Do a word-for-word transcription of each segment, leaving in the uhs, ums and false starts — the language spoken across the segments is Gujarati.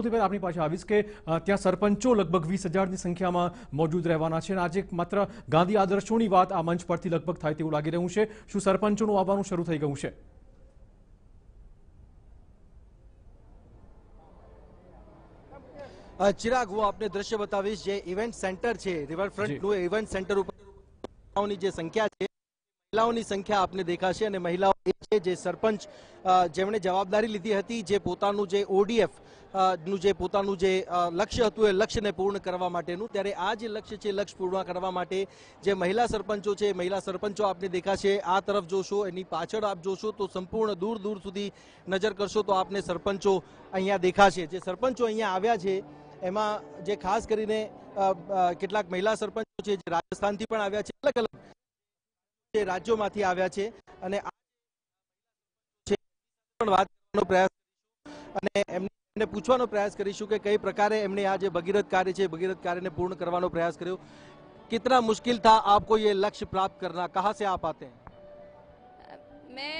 આપની પાસે આવીશ કે ત્યાં સરપંચો લગભગ વીસ હજારની સંખ્યામાં મौजूद રહેવાના છે અને આજે માત્ર ગાંધી આદર્શોની વાત આ મંચ પરથી લગભગ થાય તેવું લાગી રહ્યું છે। શું સરપંચોનું આવવાનું શરૂ થઈ ગયું છે? चिराग वो आपने दृश्य बतावीश जे इवेंट सेंटर है रिवरफ्रंट નું इवेंट सेंटर ઉપર મહિલાઓની જે સંખ્યા છે મહિલાઓની સંખ્યા આપને દેખાશે અને મહિલાઓ એ છે જે સરપંચ જેમણે જવાબદારી લીધી હતી જે પોતાનું જે ઓડીએફ નું જે પોતાનું જે લક્ષ્ય હતું એ લક્ષ્યને પૂર્ણ કરવા માટેનું ત્યારે આ જે લક્ષ્ય છે લક્ષ્ય પૂર્ણ કરવા માટે જે મહિલા સરપંચો છે મહિલા સરપંચો આપને દેખાશે। આ તરફ જોશો એની પાછળ આપ જોશો તો સંપૂર્ણ દૂર દૂર સુધી નજર કરશો તો આપને સરપંચો અહીંયા દેખાશે। જે સરપંચો અહીંયા આવ્યા છે એમાં જે ખાસ કરીને કેટલાક મહિલા સરપંચો છે જે રાજસ્થાનથી પણ આવ્યા છે અલગ અલગ રાજ્યોમાંથી આવ્યા છે અને વાત કરવાનો પ્રયાસ અને એમને પૂછવાનો પ્રયાસ કરીશું કે કઈ પ્રકારે એમણે આ જે ભગીરથ કાર્ય છે ભગીરથ કાર્યને પૂર્ણ કરવાનો प्रयास કર્યો। कितना मुश्किल था आपको ये लक्ष्य प्राप्त करना? कहाँ से आप आते हैं? मैं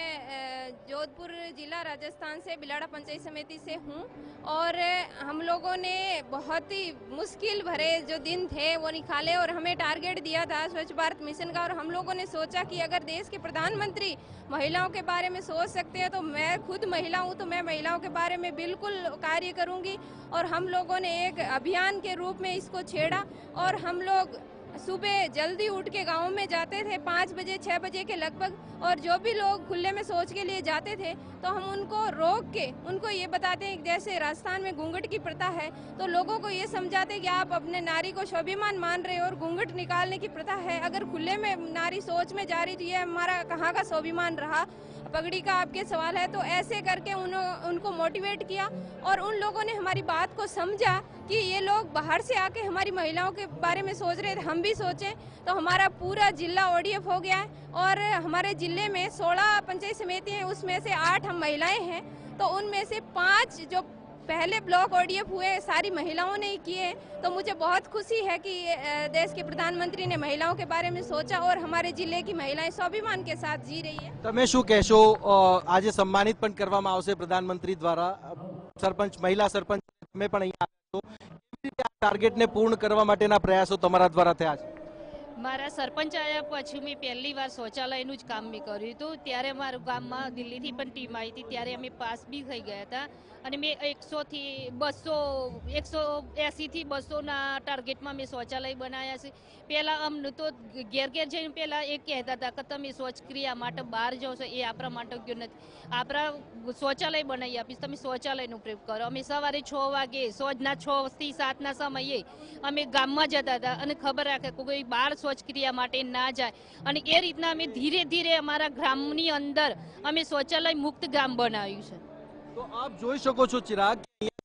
जोधपुर जिला राजस्थान से बिलाड़ा पंचायत समिति से हूँ और हम लोगों ने बहुत ही मुश्किल भरे जो दिन थे वो निकाले और हमें टारगेट दिया था स्वच्छ भारत मिशन का और हम लोगों ने सोचा कि अगर देश के प्रधानमंत्री महिलाओं के बारे में सोच सकते हैं तो मैं खुद महिला हूँ तो मैं महिलाओं के बारे में बिल्कुल कार्य करूँगी। और हम लोगों ने एक अभियान के रूप में इसको छेड़ा और हम लोग सुबह जल्दी उठ के गाँव में जाते थे पाँच बजे छः बजे के लगभग और जो भी लोग खुले में सोच के लिए जाते थे तो हम उनको रोक के उनको ये बताते हैं जैसे राजस्थान में घूंघट की प्रथा है तो लोगों को ये समझाते कि आप अपने नारी को स्वाभिमान मान रहे हो और घूंघट निकालने की प्रथा है। अगर खुले में नारी सोच में जा रही तो ये हमारा कहाँ का स्वाभिमान रहा? पगड़ी का आपके सवाल है। तो ऐसे करके उन, उनको मोटिवेट किया और उन लोगों ने हमारी बात को समझा कि ये लोग बाहर से आके हमारी महिलाओं के बारे में सोच रहे थे हम भी सोचें। तो हमारा पूरा जिला ओडीएफ हो गया है और हमारे जिले में सोलह पंचायत समिति हैं उसमें से आठ हम महिलाएं हैं तो उनमें से पाँच जो पहले ब्लॉक ओडीएफ हुए सारी महिलाओं ने ही किए। तो मुझे बहुत खुशी है कि देश के प्रधानमंत्री ने महिलाओं के बारे में सोचा और हमारे जिले की महिलाएं स्वाभिमान के साथ जी रही है। તમે શું કહેશો? આજે સન્માનિત પણ કરવામાં આવશે પ્રધાનમંત્રી દ્વારા સરપંચ મહિલા સરપંચ તમે પણ અહીંયા આવ્યા છો કેવી રીતે આ ટાર્ગેટને પૂર્ણ કરવા માટેના પ્રયાસો તમારા દ્વારા થયા છે? મારા સરપંચ આવ્યા પછી મેં પહેલી વાર શૌચાલયનું જ કામ મેં કર્યું હતું ત્યારે મારું ગામમાં દિલ્હીથી પણ ટીમ આવી હતી ત્યારે અમે પાસ બી થઈ ગયા હતા અને મેં એકસોથી બસો એકસો એંસીથી બસોના ટાર્ગેટમાં મેં શૌચાલય બનાવ્યા છે। પહેલાં અમને તો ઘેર ઘેર જઈને પહેલાં એ કહેતા હતા કે તમે શૌચક્રિયા માટે બહાર જાઓ છો એ આપણા માટે યોગ્ય નથી આપણા શૌચાલય બનાવી આપીશ તમે શૌચાલયનો પ્રયોગ કરો। અમે સવારે છ વાગે સોજના છ થી સાતના સમયે અમે ગામમાં જતા હતા અને ખબર રાખે કોઈ બહાર શૌચક્રિયા માટે ના જાય અને એ રીતના અમે ધીરે ધીરે અમારા ગ્રામની અંદર અમે શૌચાલય મુક્ત ગામ બનાવ્યું છે। તો આપ જોઈ શકો છો ચિરાગ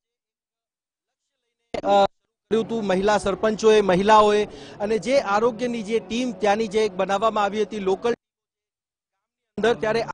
મહિલા સરપંચોએ મહિલાઓએ અને જે આરોગ્યની જે ટીમ ત્યાંની જે બનાવવામાં આવી હતી લોકલ અંદર ત્યારે